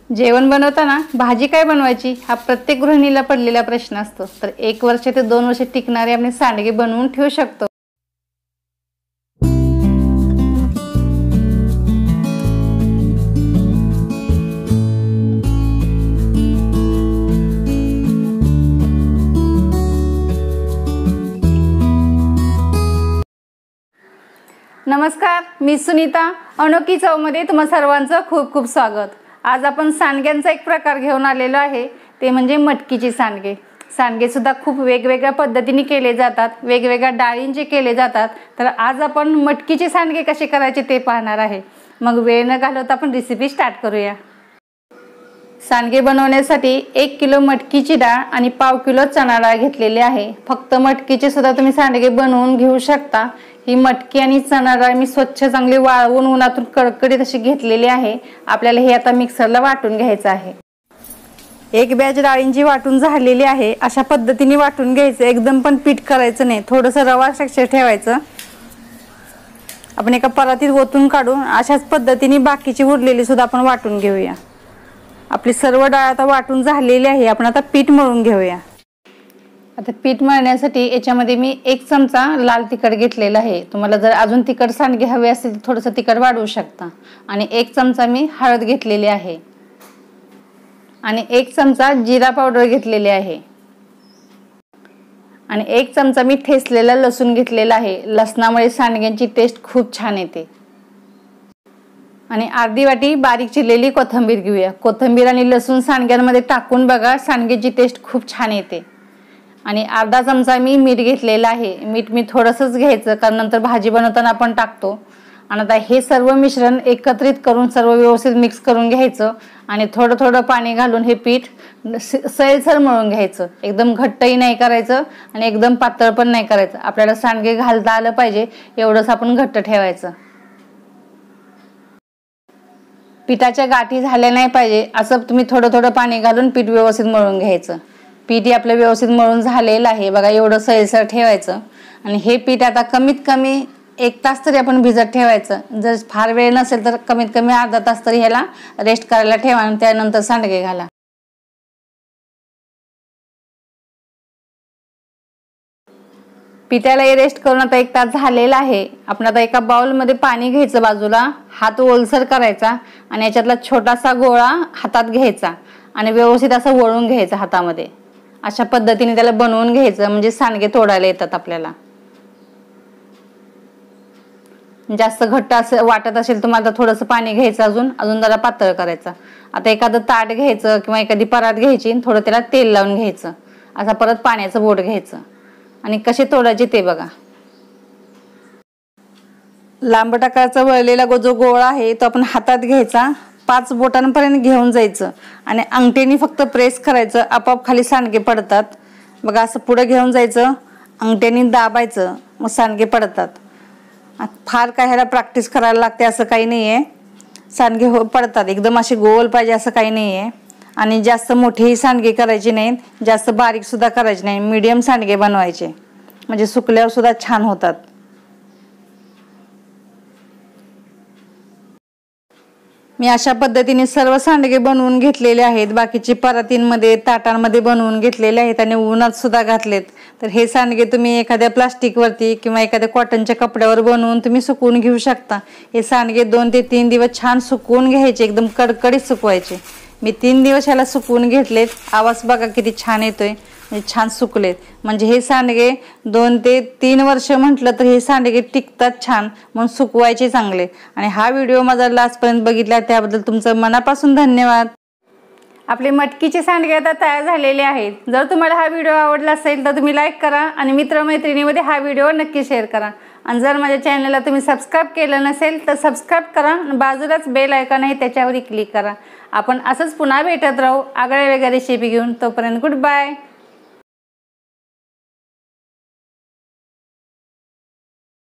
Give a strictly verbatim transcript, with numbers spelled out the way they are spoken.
जेवण बनवताना भाजी काय बनवायची हा प्रत्येक गृहिणीला पडलेला प्रश्न असतो। तर एक वर्ष ते दोन वर्ष टिकणारे आपण सांडगे बनवून ठेवू शकतो। नमस्कार, मी सुनीता। अनोखी चवमध्ये तुम्हा सर्वांचं खूप खूप स्वागत। आज आपण सांडग्यांचा एक प्रकार घेऊन आलेलो आहे, ते म्हणजे मटकीचे सांडगे। सांडगे सुद्धा खूप वेगवेगळ्या पद्धतीने केले जातात, वेगवेगळ्या डाळींचे केले जातात। तर आज आपण मटकीचे सांडगे कसे करायचे ते पाहणार आहे। मग वेळ न घालवता आपण रेसिपी स्टार्ट करूया। सांडगे बनवण्यासाठी एक किलो मटकीची डाळ आणि पाव किलो चणा डाळ घेतलेली आहे। फक्त मटकीचे सुद्धा तुम्ही सांडगे बनवून घेऊ शकता। ही मटकी आणि चणा डाळ मी स्वच्छ चांगली वाळवून उन्हातून कडकडीत अशी घेतलेली आहे। आपल्याला हे आता मिक्सरला वाटून घ्यायचं आहे। एक बॅच डाळींची वाटून झालेली आहे। अशा पद्धतीने वाटून घ्यायचं, एकदम पण पीठ करायचं नाही, थोडंसं रवा स्ट्रक्चर ठेवायचं। आपण एका परातीत ओतून काढून अशाच पद्धतीने बाकीची उरलेली सुद्धा आपण वाटून घेऊया। आपली सर्व डाळ आता वाटून झालेली आहे। आपण आता पीठ मळून घेऊया। आता पीठ मळण्यासाठी याच्यामध्ये मी एक चमचा लाल तिखट घेतलेला आहे। तुम्हाला जर अजून तिखट सांडगे हवे असेल तर थोडंसं तिखट वाढवू शकता। आणि एक चमचा मी हळद घेतलेली आहे आणि एक चमचा जिरा पावडर घेतलेली आहे आणि एक चमचा मी ठेचलेला लसूण घेतलेला आहे। लसणामुळे सांडग्यांची टेस्ट खूप छान येते। आणि अर्धी वाटी बारीक चिरलेली कोथिंबीर घेऊया। कोथिंबीर आणि लसूण सांडग्यांमध्ये टाकून बघा, सांडग्याची टेस्ट खूप छान येते। आणि अर्धा चमचा मी मीठ घेतलेला आहे। मीठ मी थोडंसंच घ्यायचं, कारण नंतर भाजी बनवताना आपण टाकतो। आणि आता हे सर्व मिश्रण एकत्रित करून सर्व व्यवस्थित मिक्स करून घ्यायचं आणि थोडं थोडं पाणी घालून हे पीठ सैलसर मळून घ्यायचं। एकदम घट्टही नाही करायचं आणि एकदम पातळ पण नाही करायचं। आपल्याला सांडगे घालता आलं पाहिजे एवढंच आपण घट्ट ठेवायचं। पिठाच्या गाठी झाल्या नाही पाहिजे असं तुम्ही थोडं थोडं पाणी घालून पीठ व्यवस्थित मळून घ्यायचं। पीठ आपलं व्यवस्थित मळून झालेलं आहे बघा, एवढं सैलसर ठेवायचं। आणि हे पीठ आता कमीत कमी एक तास तरी आपण भिजत ठेवायचं। जर फार वेळ नसेल तर कमीत कमी अर्धा तास तरी ह्याला रेस्ट करायला ठेवा आणि त्यानंतर सांडगे घाला। पिठाला रेस्ट करून आता एक तास झालेला आहे। आपण आता एका बाउलमध्ये पाणी घ्यायचं बाजूला, हात ओलसर करायचा आणि याच्यातला छोटासा गोळा हातात घ्यायचा आणि व्यवस्थित असं वळून घ्यायचं हातामध्ये। अशा पद्धतीने त्याला बनवून घ्यायचं, म्हणजे सांडगे तोडायला येतात आपल्याला। जास्त घट्ट असं वाटत असेल तुम्हाला थोडंसं पाणी घ्यायचं, अजून अजून जरा पातळ करायचं। आता एखादं ताट घ्यायचं किंवा एखादी परात घ्यायची, थोडं त्याला तेल लावून घ्यायचं। असा परत पाण्याचं बोट घ्यायचं आणि कसे तोडायचे ते बघा। लांबट आकाराचा वळलेला जो गोळा आहे तो आपण हातात घ्यायचा, पाच बोटांपर्यंत घेऊन जायचं आणि अंगठ्याने फक्त प्रेस करायचं, आपोआप खाली सांडगे पडतात बघा। असं पुढे घेऊन जायचं, अंगठ्याने दाबायचं, मग सांडगे पडतात। फार काय ह्याला प्रॅक्टिस करायला लागते असं काही नाही आहे, सांडगे हो पडतात। एकदम असे गोल पाहिजे असं काही नाही आहे। आणि जास्त मोठेही सांडगे करायचे नाहीत, जास्त बारीक सुद्धा करायचे नाही, मीडियम सांडगे बनवायचे, म्हणजे सुकल्यावर सुद्धा छान होतात। मी अशा पद्धतीने सर्व सांडगे बनवून घेतलेले आहेत। बाकीचे परातींमध्ये ताटांमध्ये बनवून घेतलेले आहेत आणि उन्हात सुद्धा घातलेत। तर हे सांडगे तुम्ही एखाद्या प्लास्टिकवरती किंवा एखाद्या कॉटनच्या कपड्यावर बनवून तुम्ही सुकवून घेऊ शकता। हे सांडगे दोन ते तीन दिवस छान सुकवून घ्यायचे, एकदम कडकडीत सुकवायचे। मी तीन दिवस ह्याला सुकवून घेतलेत। आवाज बघा किती छान येतोय, म्हणजे छान सुकलेत। म्हणजे हे सांडगे दोन ते तीन वर्ष म्हटलं तर हे सांडगे टिकतात छान, म्हणून सुकवायचे चांगले। आणि हा व्हिडिओ माझा लास्टपर्यंत बघितला त्याबद्दल तुमचं मनापासून धन्यवाद। आपले मटकीचे सांडगे आता तयार झालेले आहेत। जर तुम्हाला हा व्हिडिओ आवडला असेल तर तुम्ही लाईक करा आणि मित्रमैत्रिणीमध्ये हा व्हिडिओ नक्की शेअर करा। आणि जर माझ्या चॅनलला तुम्ही सबस्क्राईब केलं नसेल तर सबस्क्राईब करा, बाजूलाच बेल आयकॉन आहे त्याच्यावर क्लिक करा। आपण असंच पुन्हा भेटत राहू आगळ्या वेगळ्या रेसिपी घेऊन। तोपर्यंत गुड बाय।